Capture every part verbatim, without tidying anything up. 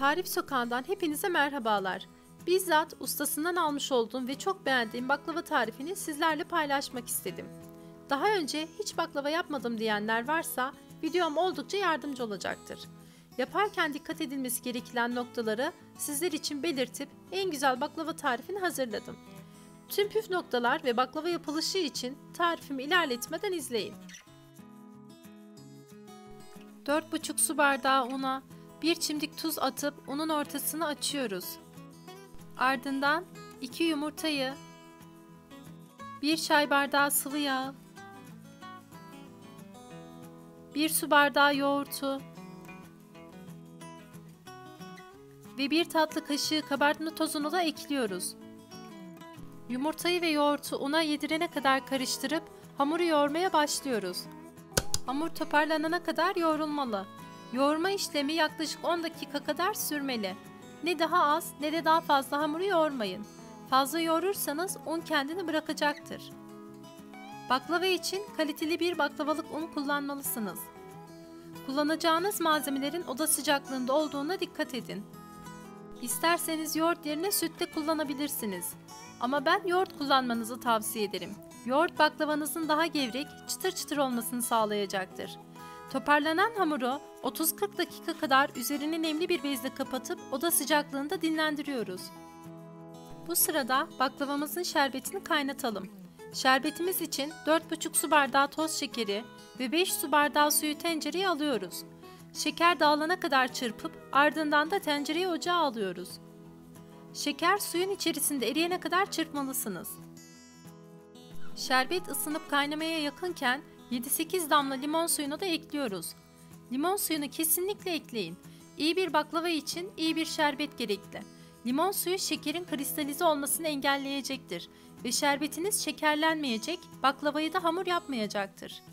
Tarif Sokağı'ndan hepinize merhabalar. Bizzat ustasından almış olduğum ve çok beğendiğim baklava tarifini sizlerle paylaşmak istedim. Daha önce hiç baklava yapmadım diyenler varsa videom oldukça yardımcı olacaktır. Yaparken dikkat edilmesi gereken noktaları sizler için belirtip en güzel baklava tarifini hazırladım. Tüm püf noktalar ve baklava yapılışı için tarifimi ilerletmeden izleyin. dört buçuk su bardağı una, bir çimdik tuz atıp unun ortasını açıyoruz. Ardından iki yumurtayı, bir çay bardağı sıvı yağ, bir su bardağı yoğurtu ve bir tatlı kaşığı kabartma tozunu da ekliyoruz. Yumurtayı ve yoğurtu una yedirene kadar karıştırıp hamuru yoğurmaya başlıyoruz. Hamur toparlanana kadar yoğrulmalı. Yoğurma işlemi yaklaşık on dakika kadar sürmeli. Ne daha az ne de daha fazla hamuru yoğurmayın. Fazla yoğurursanız un kendini bırakacaktır. Baklava için kaliteli bir baklavalık un kullanmalısınız. Kullanacağınız malzemelerin oda sıcaklığında olduğuna dikkat edin. İsterseniz yoğurt yerine süt de kullanabilirsiniz. Ama ben yoğurt kullanmanızı tavsiye ederim. Yoğurt baklavanızın daha gevrek, çıtır çıtır olmasını sağlayacaktır. Toparlanan hamuru otuz kırk dakika kadar üzerini nemli bir bezle kapatıp oda sıcaklığında dinlendiriyoruz. Bu sırada baklavamızın şerbetini kaynatalım. Şerbetimiz için dört buçuk su bardağı toz şekeri ve beş su bardağı suyu tencereye alıyoruz. Şeker dağılana kadar çırpıp ardından da tencereyi ocağa alıyoruz. Şeker suyun içerisinde eriyene kadar çırpmalısınız. Şerbet ısınıp kaynamaya yakınken yedi sekiz damla limon suyunu da ekliyoruz. Limon suyunu kesinlikle ekleyin. İyi bir baklava için iyi bir şerbet gerekli. Limon suyu şekerin kristalize olmasını engelleyecektir ve şerbetiniz şekerlenmeyecek, baklavayı da hamur yapmayacaktır.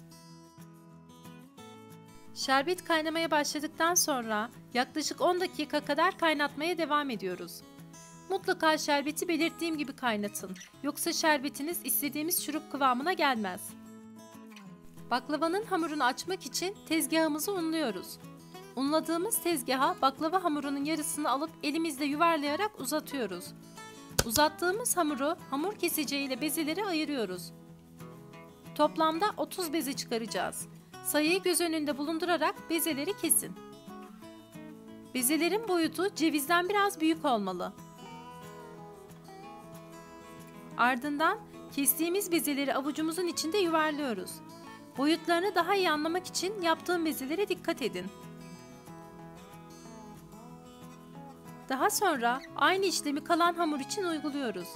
Şerbet kaynamaya başladıktan sonra yaklaşık on dakika kadar kaynatmaya devam ediyoruz. Mutlaka şerbeti belirttiğim gibi kaynatın. Yoksa şerbetiniz istediğimiz şurup kıvamına gelmez. Baklavanın hamurunu açmak için tezgahımızı unluyoruz. Unladığımız tezgaha baklava hamurunun yarısını alıp elimizle yuvarlayarak uzatıyoruz. Uzattığımız hamuru hamur kesiciyle ile bezeleri ayırıyoruz. Toplamda otuz beze çıkaracağız. Sayıyı göz önünde bulundurarak bezeleri kesin. Bezelerin boyutu cevizden biraz büyük olmalı. Ardından kestiğimiz bezeleri avucumuzun içinde yuvarlıyoruz. Boyutlarını daha iyi anlamak için yaptığım bezelere dikkat edin. Daha sonra aynı işlemi kalan hamur için uyguluyoruz.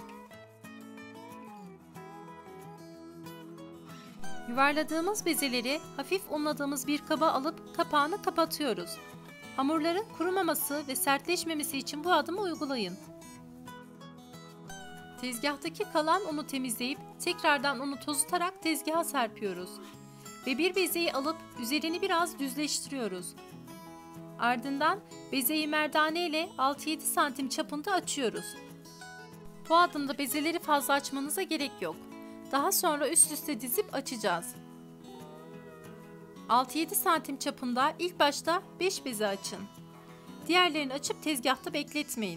Yuvarladığımız bezeleri hafif unladığımız bir kaba alıp kapağını kapatıyoruz. Hamurların kurumaması ve sertleşmemesi için bu adımı uygulayın. Tezgahtaki kalan unu temizleyip tekrardan unu tozutarak tezgaha serpiyoruz. Ve bir bezeyi alıp üzerini biraz düzleştiriyoruz. Ardından bezeyi merdane ile altı yedi santim çapında açıyoruz. Bu adımda bezeleri fazla açmanıza gerek yok. Daha sonra üst üste dizip açacağız. altı yedi santim çapında ilk başta beş beze açın. Diğerlerini açıp tezgahta bekletmeyin.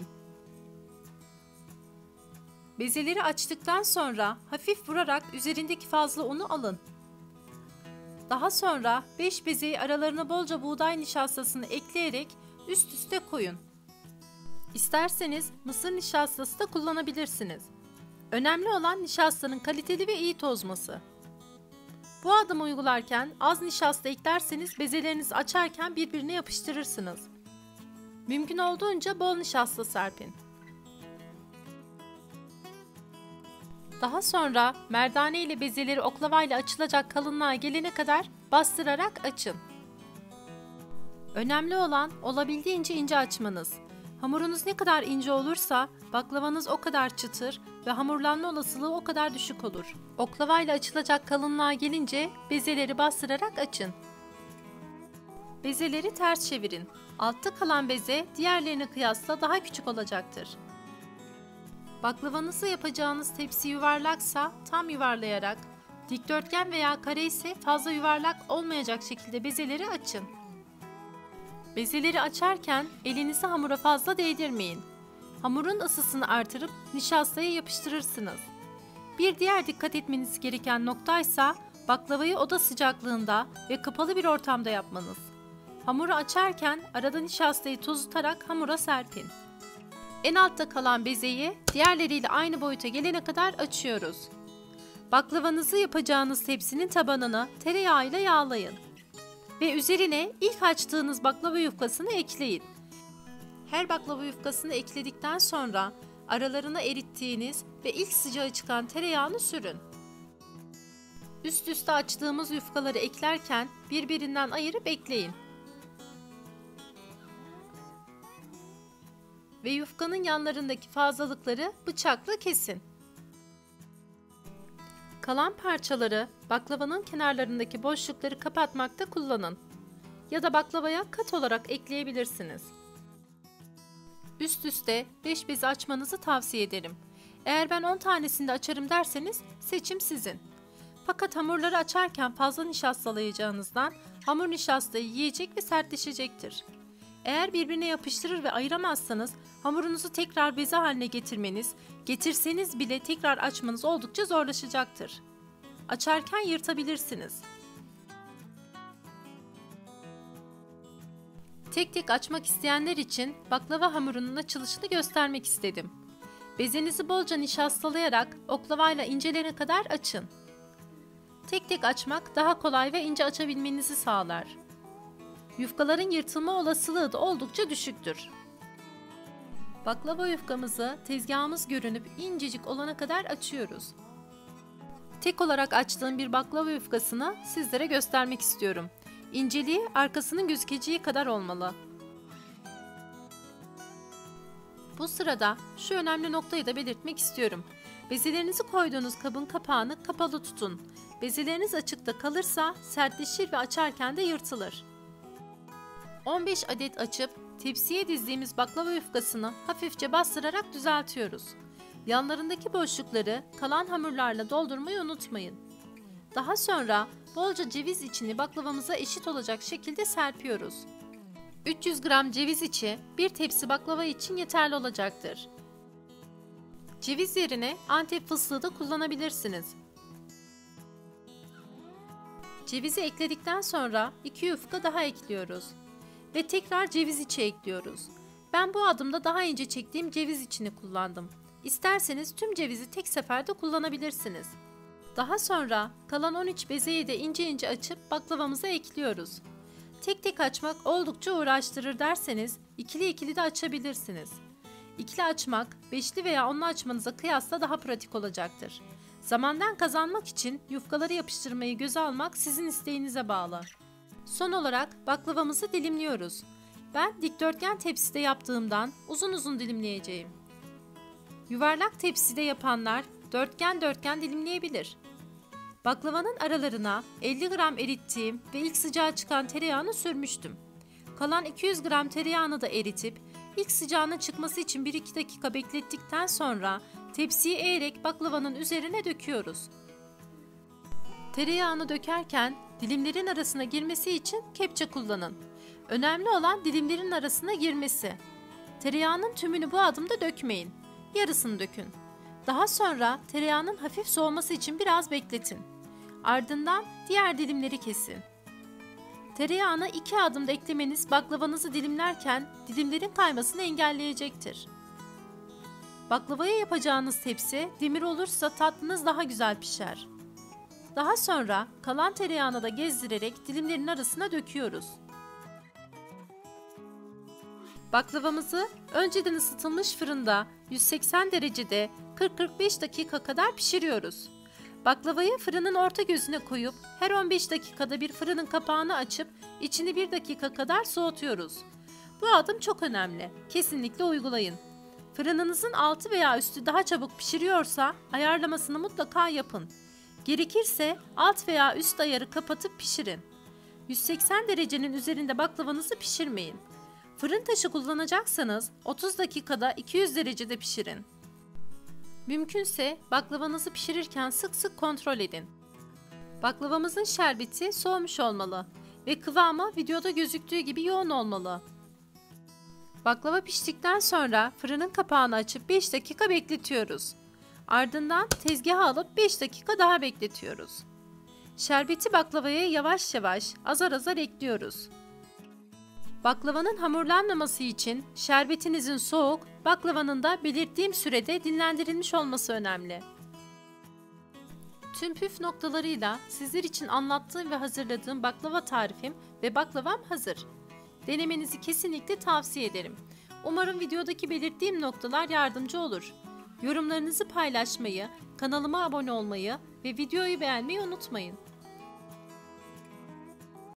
Bezeleri açtıktan sonra hafif vurarak üzerindeki fazla unu alın. Daha sonra beş bezeyi aralarına bolca buğday nişastasını ekleyerek üst üste koyun. İsterseniz mısır nişastası da kullanabilirsiniz. Önemli olan nişastanın kaliteli ve iyi tozması. Bu adımı uygularken az nişasta eklerseniz bezelerinizi açarken birbirine yapıştırırsınız. Mümkün olduğunca bol nişasta serpin. Daha sonra merdane ile bezeleri oklavayla açılacak kalınlığa gelene kadar bastırarak açın. Önemli olan olabildiğince ince açmanız. Hamurunuz ne kadar ince olursa baklavanız o kadar çıtır ve hamurlanma olasılığı o kadar düşük olur. Oklavayla açılacak kalınlığa gelince bezeleri bastırarak açın. Bezeleri ters çevirin. Altta kalan beze diğerlerine kıyasla daha küçük olacaktır. Baklavanızı yapacağınız tepsi yuvarlaksa tam yuvarlayarak, dikdörtgen veya kare ise fazla yuvarlak olmayacak şekilde bezeleri açın. Bezeleri açarken elinizi hamura fazla değdirmeyin. Hamurun ısısını artırıp nişastaya yapıştırırsınız. Bir diğer dikkat etmeniz gereken noktaysa baklavayı oda sıcaklığında ve kapalı bir ortamda yapmanız. Hamuru açarken arada nişastayı tozutarak hamura serpin. En altta kalan bezeyi diğerleriyle aynı boyuta gelene kadar açıyoruz. Baklavanızı yapacağınız tepsinin tabanını tereyağıyla yağlayın. Ve üzerine ilk açtığınız baklava yufkasını ekleyin. Her baklava yufkasını ekledikten sonra aralarına erittiğiniz ve ilk sıcağı çıkan tereyağını sürün. Üst üste açtığımız yufkaları eklerken birbirinden ayırıp ekleyin. Ve yufkanın yanlarındaki fazlalıkları bıçakla kesin. Kalan parçaları baklavanın kenarlarındaki boşlukları kapatmakta kullanın. Ya da baklavaya kat olarak ekleyebilirsiniz. Üst üste beş bezi açmanızı tavsiye ederim. Eğer ben on tanesini de açarım derseniz seçim sizin. Fakat hamurları açarken fazla nişastalayacağınızdan hamur nişastayı yiyecek ve sertleşecektir. Eğer birbirine yapıştırır ve ayıramazsanız hamurunuzu tekrar beze haline getirmeniz, getirseniz bile tekrar açmanız oldukça zorlaşacaktır. Açarken yırtabilirsiniz. Tek tek açmak isteyenler için baklava hamurunun açılışını göstermek istedim. Bezenizi bolca nişastalayarak oklavayla incelerine kadar açın. Tek tek açmak daha kolay ve ince açabilmenizi sağlar. Yufkaların yırtılma olasılığı da oldukça düşüktür. Baklava yufkamızı tezgahımız görünüp incecik olana kadar açıyoruz. Tek olarak açtığım bir baklava yufkasını sizlere göstermek istiyorum. İnceliği arkasının gözükeceği kadar olmalı. Bu sırada şu önemli noktayı da belirtmek istiyorum. Bezelerinizi koyduğunuz kabın kapağını kapalı tutun. Bezeleriniz açıkta kalırsa sertleşir ve açarken de yırtılır. on beş adet açıp tepsiye dizdiğimiz baklava yufkasını hafifçe bastırarak düzeltiyoruz. Yanlarındaki boşlukları kalan hamurlarla doldurmayı unutmayın. Daha sonra bolca ceviz içini baklavamıza eşit olacak şekilde serpiyoruz. üç yüz gram ceviz içi bir tepsi baklava için yeterli olacaktır. Ceviz yerine Antep fıstığı da kullanabilirsiniz. Cevizi ekledikten sonra iki yufka daha ekliyoruz. Ve tekrar ceviz içi ekliyoruz. Ben bu adımda daha ince çektiğim ceviz içini kullandım. İsterseniz tüm cevizi tek seferde kullanabilirsiniz. Daha sonra kalan on üç bezeyi de ince ince açıp baklavamıza ekliyoruz. Tek tek açmak oldukça uğraştırır derseniz ikili ikili de açabilirsiniz. İkili açmak beşli veya onlu açmanıza kıyasla daha pratik olacaktır. Zamandan kazanmak için yufkaları yapıştırmayı göze almak sizin isteğinize bağlı. Son olarak baklavamızı dilimliyoruz. Ben dikdörtgen tepside yaptığımdan uzun uzun dilimleyeceğim. Yuvarlak tepside yapanlar dörtgen dörtgen dilimleyebilir. Baklavanın aralarına elli gram erittiğim ve ilk sıcağı çıkan tereyağını sürmüştüm. Kalan iki yüz gram tereyağını da eritip ilk sıcağının çıkması için bir iki dakika beklettikten sonra tepsiyi eğerek baklavanın üzerine döküyoruz. Tereyağını dökerken dilimlerin arasına girmesi için kepçe kullanın. Önemli olan dilimlerin arasına girmesi. Tereyağının tümünü bu adımda dökmeyin. Yarısını dökün. Daha sonra tereyağının hafif soğuması için biraz bekletin. Ardından diğer dilimleri kesin. Tereyağını iki adımda eklemeniz baklavanızı dilimlerken dilimlerin kaymasını engelleyecektir. Baklavaya yapacağınız tepsi demir olursa tatlınız daha güzel pişer. Daha sonra kalan tereyağını da gezdirerek dilimlerin arasına döküyoruz. Baklavamızı önceden ısıtılmış fırında yüz seksen derecede kırk kırk beş dakika kadar pişiriyoruz. Baklavayı fırının orta gözüne koyup her on beş dakikada bir fırının kapağını açıp içini bir dakika kadar soğutuyoruz. Bu adım çok önemli. Kesinlikle uygulayın. Fırınınızın altı veya üstü daha çabuk pişiriyorsa ayarlamasını mutlaka yapın. Gerekirse alt veya üst ayarı kapatıp pişirin. yüz seksen derecenin üzerinde baklavanızı pişirmeyin. Fırın taşı kullanacaksanız otuz dakikada iki yüz derecede pişirin. Mümkünse baklavanızı pişirirken sık sık kontrol edin. Baklavamızın şerbeti soğumuş olmalı ve kıvamı videoda gözüktüğü gibi yoğun olmalı. Baklava piştikten sonra fırının kapağını açıp beş dakika bekletiyoruz. Ardından tezgaha alıp beş dakika daha bekletiyoruz. Şerbeti baklavaya yavaş yavaş azar azar ekliyoruz. Baklavanın hamurlanmaması için şerbetinizin soğuk, baklavanın da belirttiğim sürede dinlendirilmiş olması önemli. Tüm püf noktalarıyla sizler için anlattığım ve hazırladığım baklava tarifim ve baklavam hazır. Denemenizi kesinlikle tavsiye ederim. Umarım videodaki belirttiğim noktalar yardımcı olur. Yorumlarınızı paylaşmayı, kanalıma abone olmayı ve videoyu beğenmeyi unutmayın.